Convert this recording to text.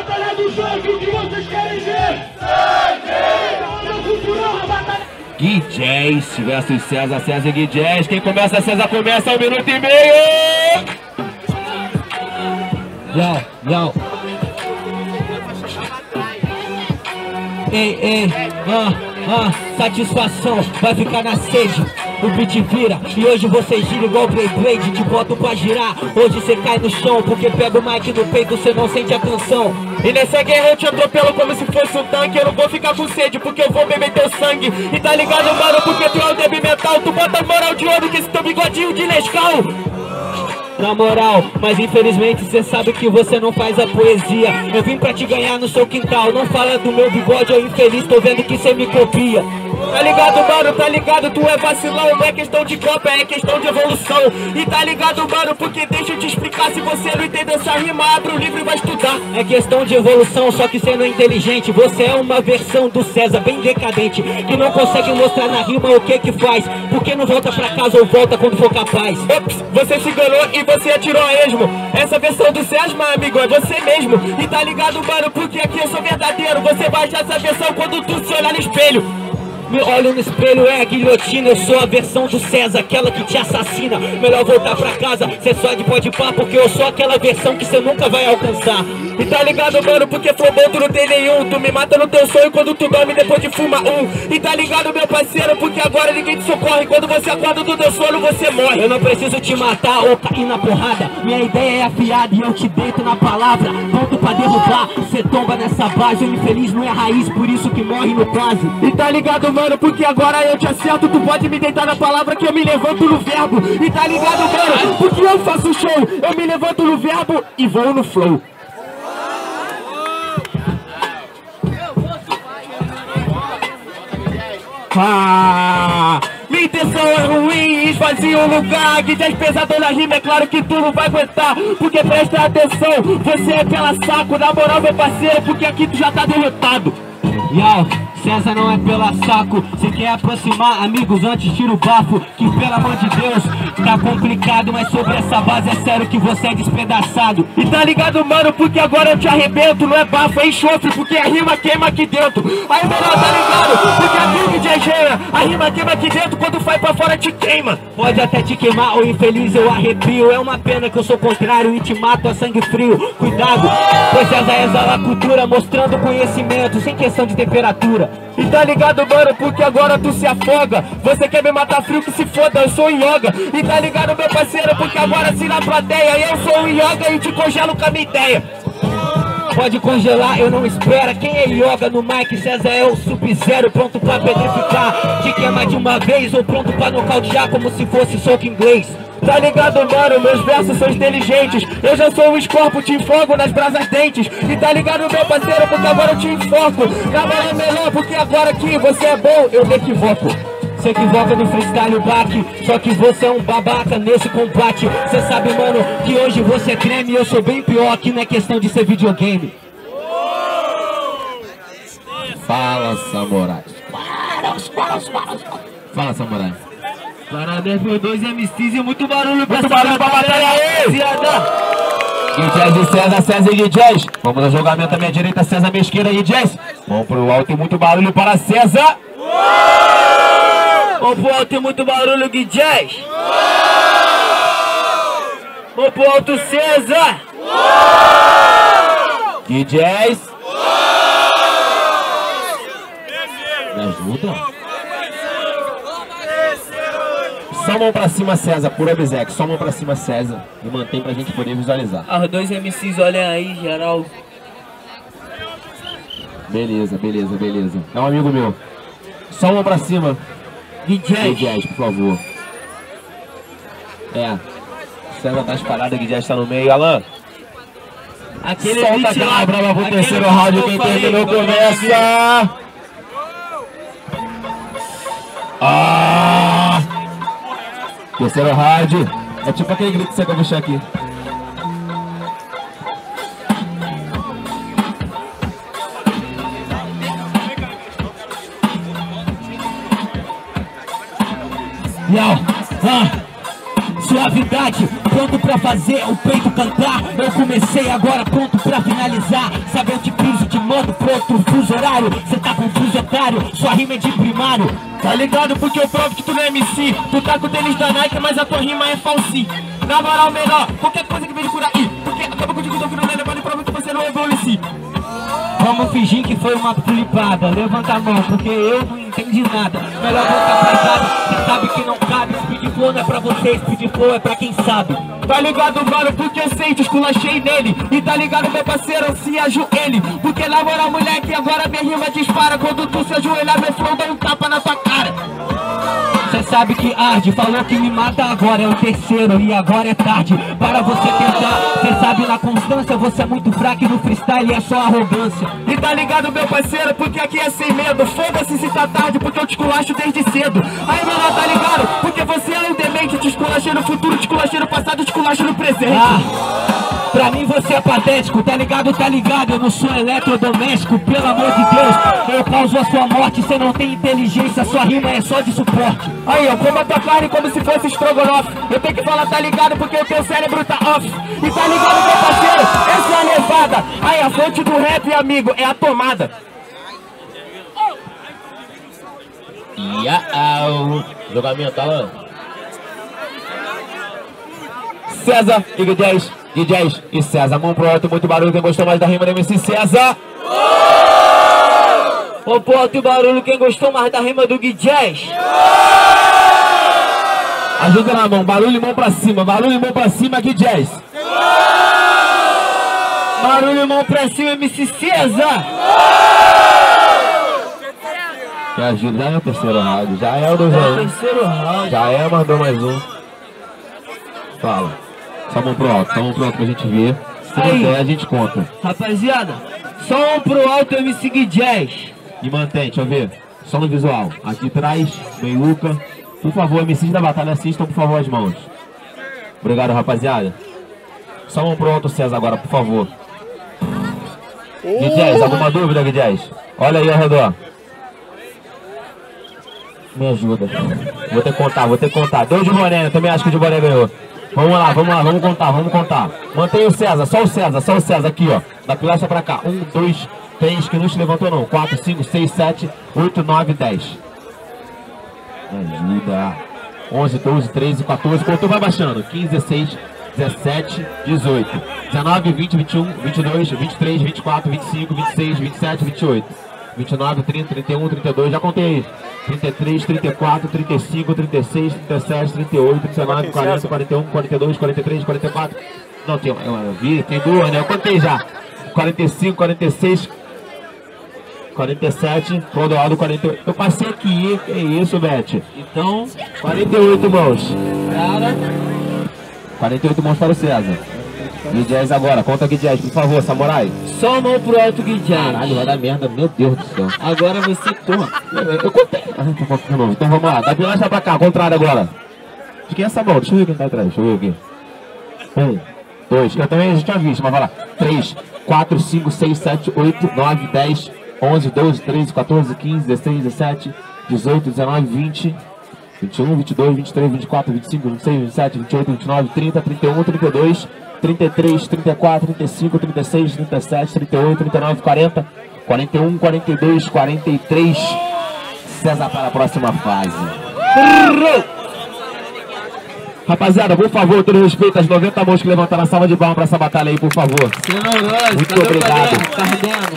batalha do sangue, o que vocês querem ver? Guijés versus César, César e Guijés. Quem começa, César começa, 1 minuto e meio. Não. Ei, satisfação, vai ficar na sede. O beat vira, e hoje você gira igual Beyblade, te boto pra girar. Hoje você cai no chão, porque pega o mic no peito, você não sente a canção. E nessa guerra eu te atropelo como se fosse um tanque. Eu não vou ficar com sede, porque eu vou beber teu sangue. E tá ligado, mano, porque tu é um débil mental. Tu bota moral de ouro que esse teu bigodinho de Nescau. Na moral, mas infelizmente cê sabe que você não faz a poesia. Eu vim pra te ganhar no seu quintal. Não fala do meu bigode, eu infeliz, tô vendo que cê me copia. Tá ligado, mano, tá ligado, tu é vacilão. Não é questão de copa, é questão de evolução. E tá ligado, mano, porque deixa eu te explicar. Se você não entender essa rima, abre o livro e vai estudar. É questão de evolução, só que cê não é inteligente. Você é uma versão do César bem decadente, que não consegue mostrar na rima o que faz. Porque não volta pra casa ou volta quando for capaz. Ops, você se enganou e você atirou a esmo. Essa versão do César, meu amigo, é você mesmo. E tá ligado, mano, porque aqui eu sou verdadeiro. Você vai achar essa versão quando tu se olhar no espelho. Me olho no espelho, é a guilhotina. Eu sou a versão do César, aquela que te assassina. Melhor voltar pra casa, cê só de pode pá, porque eu sou aquela versão que cê nunca vai alcançar. E tá ligado, mano, porque flow bom tu não tem nenhum. Tu me mata no teu sonho quando tu dorme depois de fumar um. E tá ligado, meu parceiro, porque agora ninguém te socorre. Quando você acorda do teu sono, você morre. Eu não preciso te matar ou cair na porrada. Minha ideia é afiada e eu te deito na palavra. Pronto pra derrubar, cê tomba nessa base. O infeliz não é raiz, por isso que morre no quase. E tá ligado, mano, porque agora eu te acerto. Tu pode me deitar na palavra que eu me levanto no verbo. E tá ligado, mano, porque eu faço show. Eu me levanto no verbo e vou no flow. Minha intenção é ruim, esvazia o lugar. Guijés pesadão na rima, é claro que tu não vai aguentar. Porque presta atenção, você é pela saco. Na moral, meu parceiro, porque aqui tu já tá derrotado. César não é pela saco. Se quer aproximar, amigos, antes tira o bafo. Que pelo amor de Deus, tá complicado. Mas sobre essa base é sério que você é despedaçado. E tá ligado, mano, porque agora eu te arrebento. Não é bafo, é enxofre, porque a rima queima aqui dentro. Aí, mano, tá ligado, porque a rima de engenha. A rima queima aqui dentro, quando vai pra fora te queima. Pode até te queimar, ou infeliz eu arrepio. É uma pena que eu sou contrário e te mato a sangue frio. Cuidado, pois César exala a cultura, mostrando conhecimento, sem questão de temperatura. E tá ligado, mano, porque agora tu se afoga. Você quer me matar frio, que se foda, eu sou yoga. E tá ligado, meu parceiro, porque agora se na plateia eu sou o yoga e te congelo com a minha ideia. Pode congelar, eu não espero. Quem é yoga no mic? César é o Sub-Zero, pronto pra petrificar. Te queimar de uma vez ou pronto pra nocautear como se fosse soco inglês. Tá ligado, mano, meus versos são inteligentes. Eu já sou um escorpo, te enfogo nas brasas dentes. E tá ligado, meu parceiro, porque agora eu te enfoco. Na moral é melhor, porque agora que você é bom, eu me equivoco. Se equivoca no freestyle back, só que você é um babaca nesse combate. Cê sabe, mano, que hoje você treme e eu sou bem pior, aqui não é questão de ser videogame. Fala, samurai. Fala, samurai. Parabéns por 2 MCs e muito barulho pra batalha aí! Guijés e César, César e Guijés. Vamos ao julgamento à minha direita, César, minha esquerda, Guijés. Vamos pro alto e muito barulho para César. Vamos pro alto e muito barulho, Guijés. Vamos pro alto, César. Guijés. Me ajuda? Só mão pra cima, César, por obséquio. Só mão pra cima, César. E mantém pra gente poder visualizar. Os 2 MCs olhem aí, geral. Beleza. É um amigo meu. Só mão pra cima. Guijés, por favor. César tá espalhado, Guijés tá no meio. Alan. Solta aquela brava pro terceiro round. Quem terminou começa. Terceiro round. É tipo aquele grito que você vai puxar aqui. Suavidade, pronto pra fazer o peito cantar. Eu comecei agora pronto pra finalizar. Sabe o outro fuso horário. Cê tá confuso, otário, sua rima é de primário. Tá ligado porque eu provo que tu não é MC. Tu tá com o tênis da Nike, mas a tua rima é falsi. Na moral, menor, qualquer coisa que vem por aí, porque acaba com o TikTok que não é levado e prova que você não evolui. Vamos fingir que foi uma flipada. Levanta a mão, porque eu não entendi nada. Melhor voltar pra casa, cê sabe que não cabe. Speed flow não é pra vocês, speed flow é pra quem sabe. Tá ligado, mano, porque eu sei, esculachei nele. E tá ligado, meu parceiro, se ajoelhe. Porque na moral, moleque, agora minha rima dispara. Quando tu se ajoelhar, meu flow dá um tapa na tua cara. Cê sabe que arde, falou que me mata agora, é o terceiro e agora é tarde para você tentar. Cê sabe na constância, você é muito fraco e no freestyle é só arrogância. E tá ligado, meu parceiro, porque aqui é sem medo. Foda-se se tá tarde, porque eu te esculacho desde cedo. Aí, menor, tá ligado? Porque você é um demente. Te esculachei no futuro, te esculachei no passado, te esculacho no presente. Pra mim você é patético, tá ligado, tá ligado? Eu não sou eletrodoméstico, pelo amor de Deus. Eu causo a sua morte, cê não tem inteligência, sua rima é só de suporte. Aí, ó, como a tua carne como se fosse estrogonofe. Eu tenho que falar, tá ligado, porque o teu cérebro tá off. E tá ligado, meu parceiro, essa é a levada. Aí, a fonte do rap, amigo, é a tomada. Jogamento, Alan. César e DJs e César, mão pro alto, muito barulho. Quem gostou mais da rima do MC César? Ô, pro alto e barulho, quem gostou mais da rima do DJs? Ajuda na mão, barulho e mão pra cima, DJs. Barulho e mão pra cima, MC César. Me ajuda, já é o terceiro round, já é o do Terceiro round. Já é, mandou mais um. Fala. Só mão pro alto pra gente ver. Se não der, a gente conta. Rapaziada, só um pro alto, MC DJs. E mantém, deixa eu ver. Só no visual. Aqui atrás, meiuca. Por favor, MCs da batalha, assistam, por favor, as mãos. Obrigado, rapaziada. Só mão pro alto, César, agora, por favor. DJs, alguma dúvida, DJs? Olha aí ao redor. Me ajuda. Vou ter que contar. Deu de Boné, eu também acho que o de Boné ganhou. Vamos lá, vamos contar. Mantém o César, só o César aqui, ó. Da pilastra pra cá. 1, 2, 3, que não se levantou não. 4, 5, 6, 7, 8, 9, 10. Ajuda. 11, 12, 13, 14. Contou, vai baixando. 15, 16, 17, 18, 19, 20, 21, 22, 23, 24, 25, 26, 27, 28, 29, 30, 31, 32. Já contei aí. 33, 34, 35, 36, 37, 38, 39, 40, 41, 42, 43, 44. Não, tem duas, né? Eu contei já. 45, 46, 47, Clodoaldo 48. Eu passei aqui, que é isso, Beth? Então, 48 mãos. cara, 48 mãos para o César. DJs agora, conta aqui, DJs, por favor, Samurai. só mão pro alto, DJs. Caralho, vai dar merda, meu Deus do céu. Agora você toma. Eu contei. Então vamos lá, da pilastra pra cá, ao contrário agora. De quem é essa mão? Deixa eu ver quem tá atrás, deixa eu ver aqui. 1, 2, eu também já tinha visto, mas vai lá. 3, 4, 5, 6, 7, 8, 9, 10, 11, 12, 13, 14, 15, 16, 17, 18, 19, 20, 21, 22, 23, 24, 25, 26, 27, 28, 29, 30, 31, 32, 33, 34, 35, 36, 37, 38, 39, 40, 41, 42, 43. César para a próxima fase. Rapaziada, por favor, todo respeito às 90 mãos que levantaram a salva de palmas para essa batalha aí, por favor. Você não gosta, muito obrigado. Tá ardendo.